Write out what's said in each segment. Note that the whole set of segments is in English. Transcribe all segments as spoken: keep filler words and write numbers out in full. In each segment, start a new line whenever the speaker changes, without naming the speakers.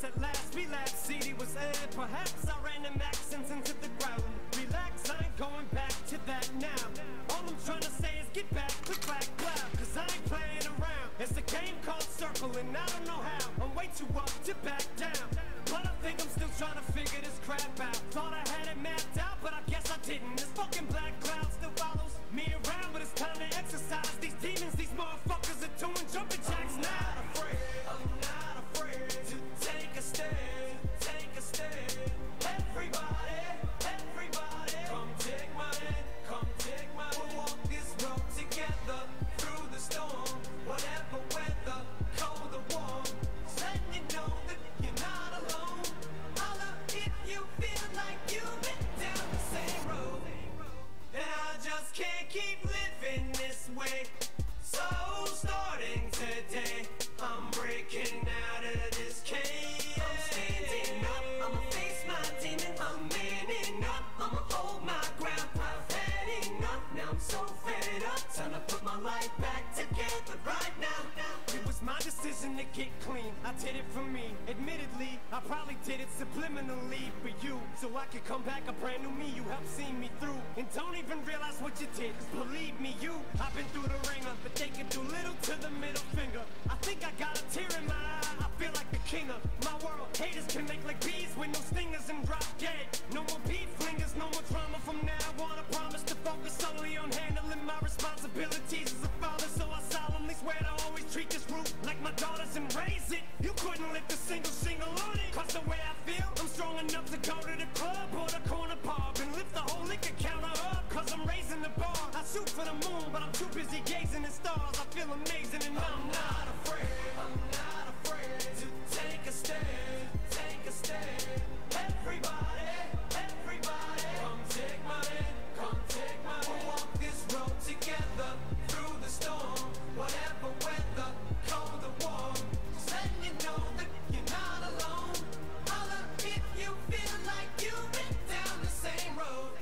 Yes, at last, relapse, C D was aired. Perhaps I ran them accents into the ground. Relax, I ain't going back to that now. All I'm trying to say is get back, click, clack, clap. Cause I ain't playing around. It's a game called Circle and I don't know how. I'm way too up to back down. But I think I'm still trying to figure this crap out. Thought I had it mapped out, but I guess I didn't. This fucking black cloud still follows me around, but it's time to exercise these demons. These motherfuckers are doing jumping jacks now. I'm not afraid, I'm not afraid to take a stand, take a stand. Everybody, everybody, come take my hand, come take my hand. We'll walk this road together through the storm, whatever weather, cold or warm. Just letting you know that you're not alone. Holla if you feel like you've been down the same road. And I just can't keep living this way. So starting today, I'm breaking out of this cage. I'm standing up, I'ma face my demon. I'm manning up, I'ma hold my ground. I've had enough, now I'm so fed up. Time to put my life back together right now. It was my decision to get clean, I did it for me. Admittedly, I probably did it subliminally for you, so I could come back a brand new me. You helped see me through, and don't even realize what you did. Cause believe me, you, I've been through the ringer, but they can do little to the middle finger. I think I got a tear in my eye, I feel like the king of my world. Haters can make like bees with no stingers and drop dead. No more beat flingers, no more drama from now on. I promise to focus solely on handling my responsibilities as a father. So I solemnly swear to always treat this roof like my daughters and raise it. You couldn't lift a single single on it. Cause the way I feel, I'm strong enough to go to the club or the corner pub and lift the whole liquor counter up. Cause I'm raising the bar. I shoot for the moon, but I'm too busy gazing at stars. I feel amazing and I'm not afraid. I'm not afraid to take a stand, take a stand. Everybody, everybody, come take my hand, come take my hand. We'll walk this road together through the storm, whatever weather, cold or warm. Just letting you know that you're not alone. Holla if you feel like you've been down the same road.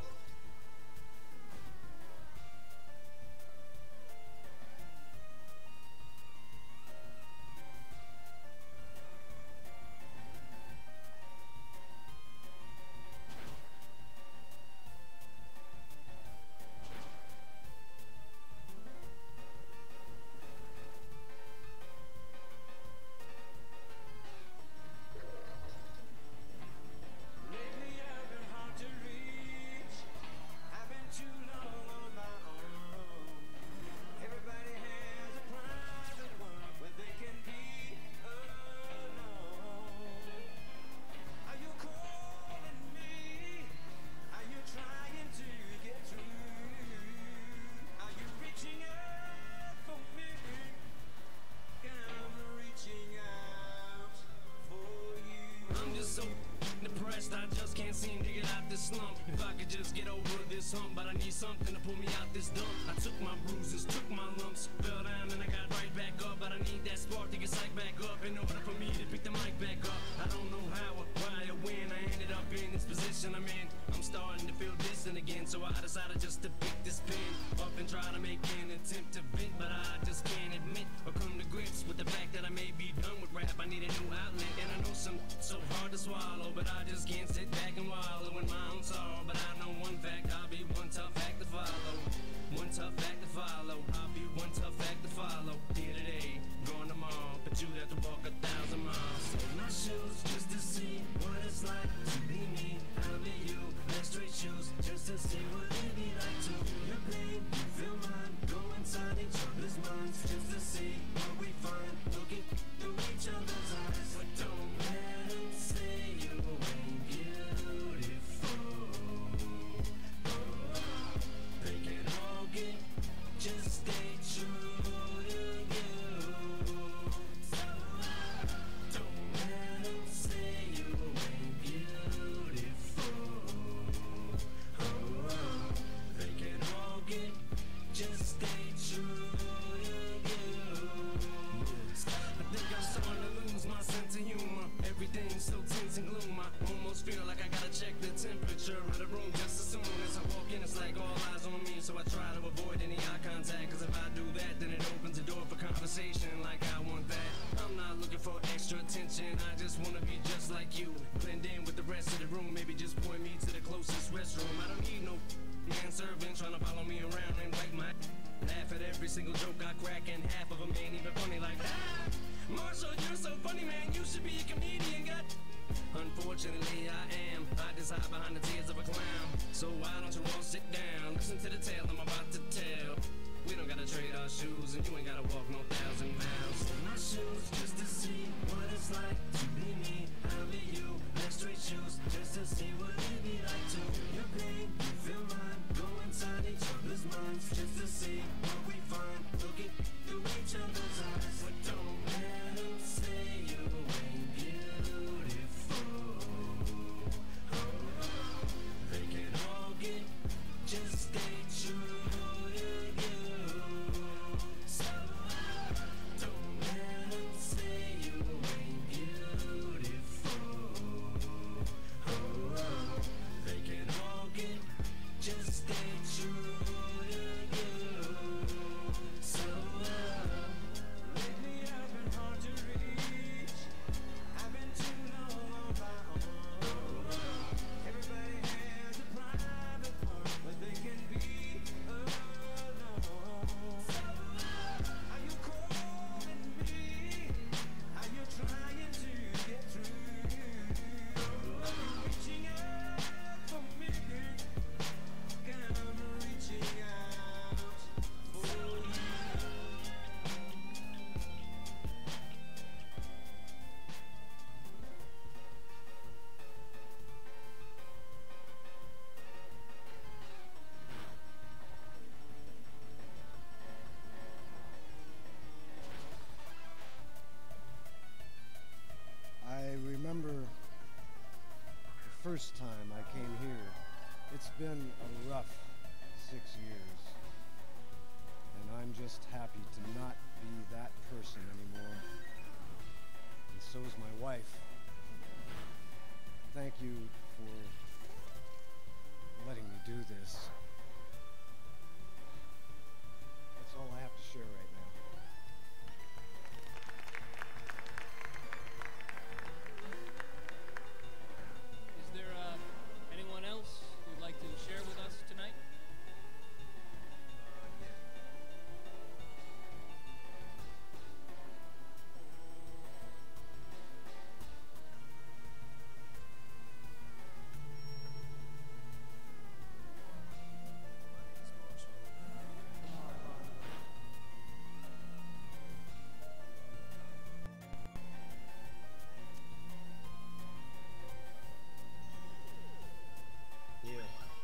So depressed, I just can't seem to get out this slump. If I could just get over this hump, but I need something to pull me out this dump. I took my bruises, took my lumps, fell down and I got right back up. But I need that spark to get psyched back up in order for me to pick the mic back up. I don't know how or why or when I ended up in this position I'm in. I'm starting to feel distant again, so I decided just to pick this pen up and try to make an attempt to vent. But I just can't admit or come to grips with the fact that I may be done with rap. I need a new outlet, and I know some so hard to swallow, but I just can't sit back and wallow in my own sorrow. But I know one fact, I'll be one tough act to follow. One tough act to follow. I'll be one tough act to follow. Here today, gone tomorrow, but you'd have to walk a thousand miles. Take my shoes just to see what it's like to be me. I'll be you. Wear straight shoes just to see what it'd be like to feel your pain, feel mine. Go inside each other's minds just to see what we find. Looking through each other's eyes, but don't let them say you ain't good. just wanna be just like you. Blend in with the rest of the room, maybe just point me to the closest restroom. I don't need no man serving, trying to follow me around and wipe my laugh at every single joke I crack, and half of them ain't even funny like that. Marshall, you're so funny, man, you should be a comedian, God. Unfortunately, I am. I just hide behind the tears of a clown. So why don't you all sit down? Listen to the tale I'm about to tell. We don't gotta trade our shoes, and you ain't gotta walk no thousand miles. In my shoes, just to see what it's like to be me. I'll be you, wear straight shoes, just to see what it'd be like to feel your pain, you feel mine. Go inside each other's minds, just to see what we find. Look it through each other's eyes. But don't let them say you ain't beautiful. Oh, they can all get, just stay true to you. So don't let them say you ain't beautiful. Oh, they can all get, just stay true to you. So lately I've been hard to reach. I've been too long on my own. Everybody has a private part, but they can be alone. So are you calling me? Are you trying to get through? Are you reaching out for me? I'm reaching out for you.
I remember the first time I came here. It's been a rough six years, and I'm just happy to not be that person anymore. And so is my wife. Thank you for letting me do this. That's all I have to share right now.
Is there uh, anyone else who'd like to share with us tonight?
Yeah,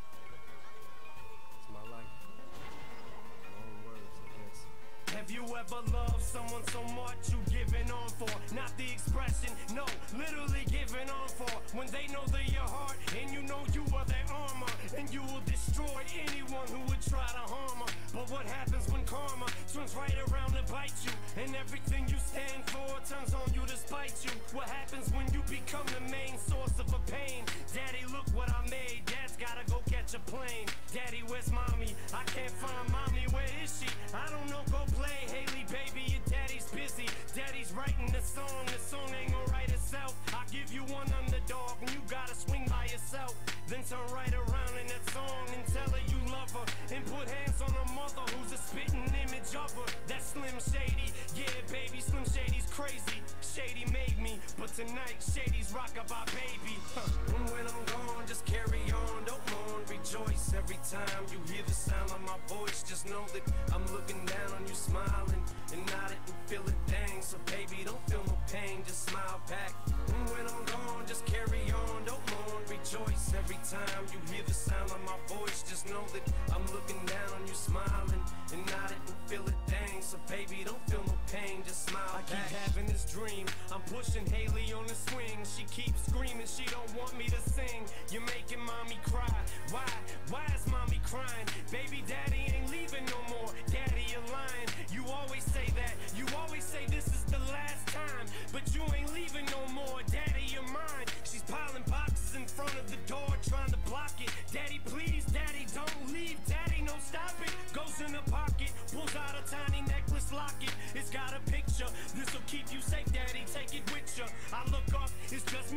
it's my life. Long words, I guess. Have you ever loved someone so much you giving on for? Not the expression, no, literally giving on for. When they know they're your heart and you know you are their armor, and you will destroy anyone who would try to harm her. But what happens when karma turns right around to bite you, and everything you stand for turns on you to spite you? What happens when you become the main source of a pain? Daddy, look what I made. Dad's gotta go catch a plane. Daddy, where's mommy? I can't find mommy. Where is she? I don't know. Go play, Haley, baby. Your daddy's busy. Daddy's writing the song. The song ain't gonna write itself. I give you one underdog, and you gotta swing by yourself. Then turn right around in that song and tell her you love her, and put hands on her mother, who's a spitting image of her. That's Slim Shady. Yeah, baby, Slim Shady's crazy. Shady made me, but tonight Shady's rockabye baby. Huh. And when I'm gone, just carry on, don't mourn, rejoice. Every time you hear the sound of my voice, just know that I'm looking down on you, smiling and nodding and feel it. Dang, so baby, don't feel no pain, just smile back. And when I'm gone, just carry on, don't mourn, rejoice. Every time you hear the sound of my voice, just know that I'm looking down on you, smiling and nodding and feel it. Dang, so baby, don't feel no pain, just smile I back. I keep having this dream, I'm pushing Haley on the swing. She keeps screaming, she don't want me to sing. You're making mommy cry. Why? Why is mommy crying? Baby, daddy ain't leaving no more. Daddy, you're lying. You always say that. You always say this is the last time, but you ain't leaving no more. Daddy, you're mine. She's piling boxes in front of the door, trying to block it. Daddy, please, daddy, don't leave. Daddy, no, stop it. Goes in the pocket, pulls out a tiny necklace locket. It's got a picture. This'll keep you safe, daddy. Take it with you. I look up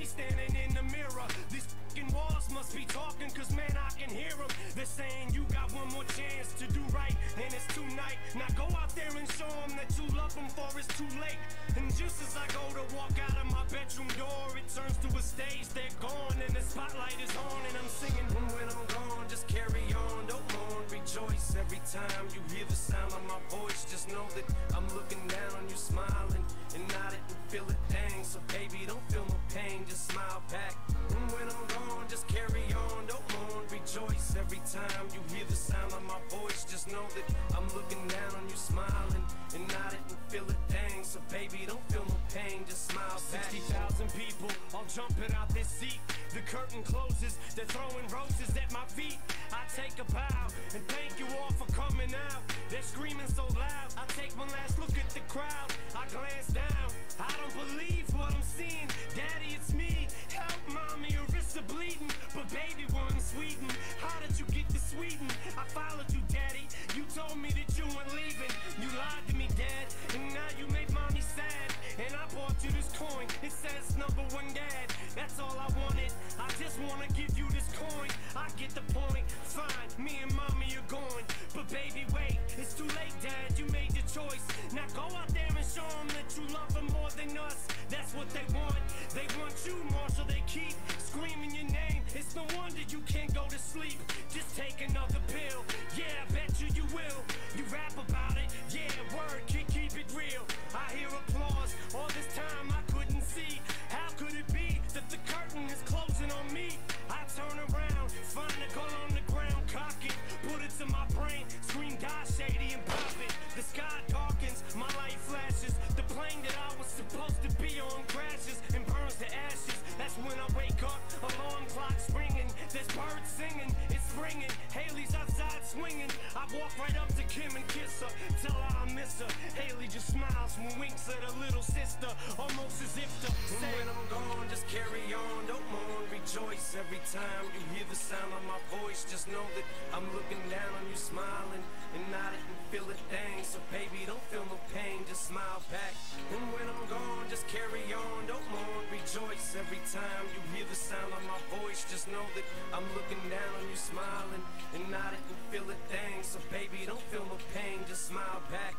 standing in the mirror. These fucking walls must be talking, cause man, I can hear them. They're saying you got one more chance to do right, and it's tonight. Now go out there and show them that you love them, for it's too late. And just as I go to walk out of my bedroom door, it turns to a stage, they're gone, and the spotlight is on, and I'm singing, when I'm gone, just carry on, don't mourn, rejoice. Every time you hear the sound of my voice, just know that I'm looking down on you, smiling, and I didn't feel a thing. So baby, don't feel no pain, just smile back. And when I'm gone, just carry on, don't mourn, rejoice. Every time you hear the sound of my voice, just know that I'm looking down on you, smiling, and I didn't feel a thing. So baby, don't feel no pain, just smile back. sixty thousand people all jumping out their seat. The curtain closes, they're throwing roses at my feet. I take a bow and thank you all for coming out. They're screaming so loud, I take one last look at the crowd. I glance down, I don't believe what I'm seeing. Daddy, it's me, help mommy, your wrists are bleeding. But baby, we're in Sweden, how did you get to Sweden? I followed you, daddy, you told me that you weren't leaving. You lied to me, dad, and now you made mommy sad. And I bought you this coin, it says number one dad. That's all I wanted, I just wanna give you this coin. I get the point, fine, me and mommy are going. But baby, wait, it's too late, dad, you made your choice. Now go out there and show them that you love them more than us. That's what they want, they want you more, so they keep screaming your name. It's no wonder you can't go to sleep, just take another pill. Yeah, I bet you you will, you rap about it. Yeah, word, keep, keep it real. I hear applause, all this time I couldn't see. How could it be that the curtain is closing on me? I turn around, find a gun on the ground, cock it, put it to my brain, scream die shady and pop it. The sky darkens, my light flashes, the plane that I was supposed to be on crashes and burns to ashes. That's when I wake up, alarm clock's ringing, there's birds singing, it's springing, Haley's outside swinging. I walk right up to Kim and kiss her, tell her I miss her. Haley just smiles and winks at her little sister, almost as if to say, when I'm gone, just carry on, don't mourn, rejoice. Every time you hear the sound of my voice, just know that I'm looking down on you, smiling, and I didn't feel a thing. So baby, don't feel no pain, just smile back. And when I'm gone, just carry on, don't mourn, rejoice. Every time you hear the sound of my voice, just know that I'm looking down on you, smiling, and I didn't feel a thing. So baby, don't feel no pain, just smile back.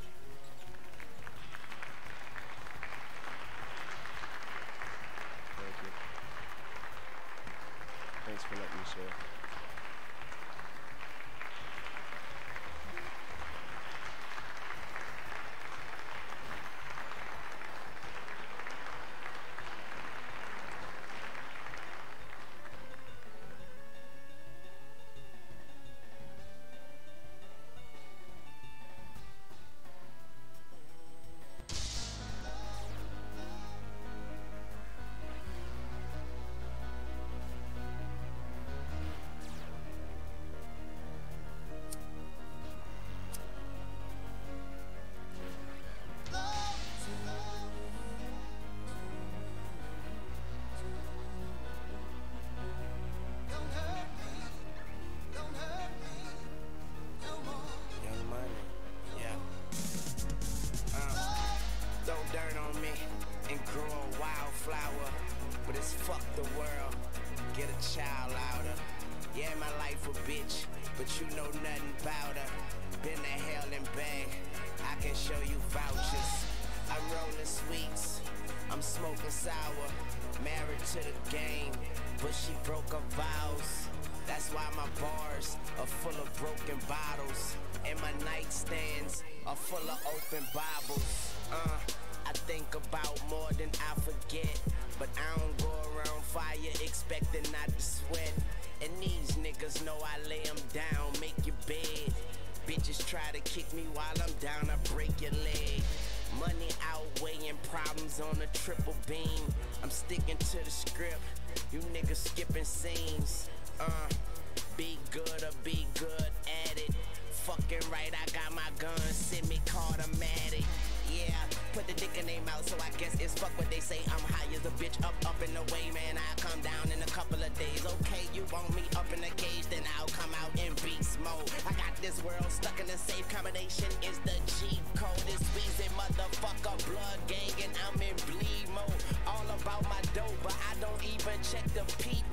Thank you. Thanks for letting me share.
Motherfucker, blood gang, and I'm in bleed mode. All about my dough, but I don't
check the P